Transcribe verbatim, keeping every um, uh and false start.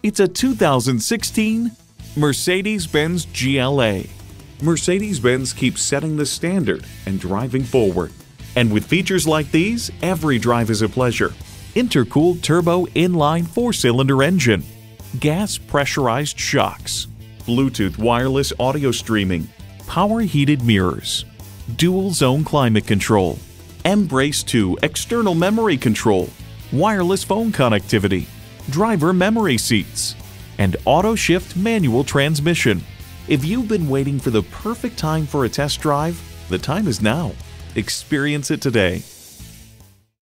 It's a two thousand sixteen Mercedes-Benz G L A. Mercedes-Benz keeps setting the standard and driving forward. And with features like these, every drive is a pleasure. Intercooled turbo inline four-cylinder engine, gas pressurized shocks, Bluetooth wireless audio streaming, power heated mirrors, dual zone climate control, M Brace two external memory control, wireless phone connectivity, driver memory seats, and auto shift manual transmission. If you've been waiting for the perfect time for a test drive, the time is now. Experience it today.